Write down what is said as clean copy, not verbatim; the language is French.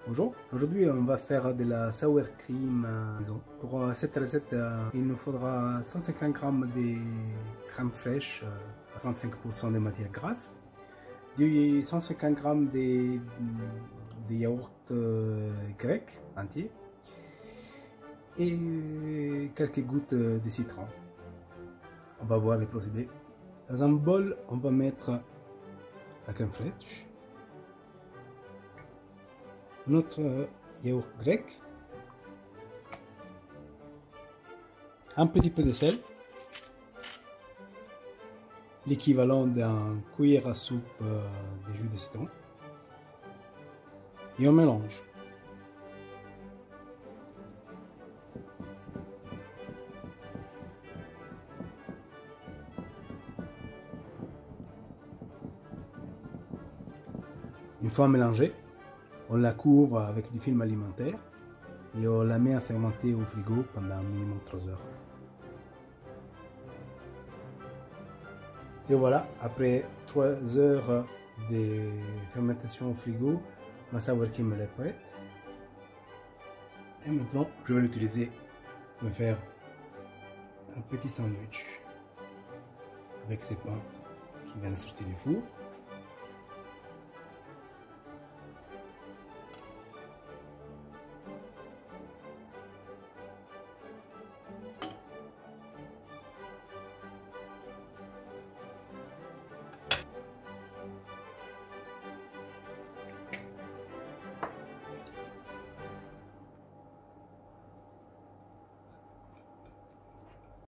Bonjour, aujourd'hui on va faire de la sour cream maison. Pour cette recette, il nous faudra 150 g de crème fraîche à 35% de matière grasse, 150 g de yaourt grec entier et quelques gouttes de citron. On va voir les procédés. Dans un bol, on va mettre la crème fraîche, notre yaourt grec, un petit peu de sel, l'équivalent d'un cuillère à soupe de jus de citron, et on mélange. Une fois mélangée, on la couvre avec du film alimentaire et on la met à fermenter au frigo pendant minimum 3 heures. Et voilà, après 3 heures de fermentation au frigo, ma sour cream est prête. Et maintenant, je vais l'utiliser pour faire un petit sandwich avec ces pains qui viennent de sortir du four.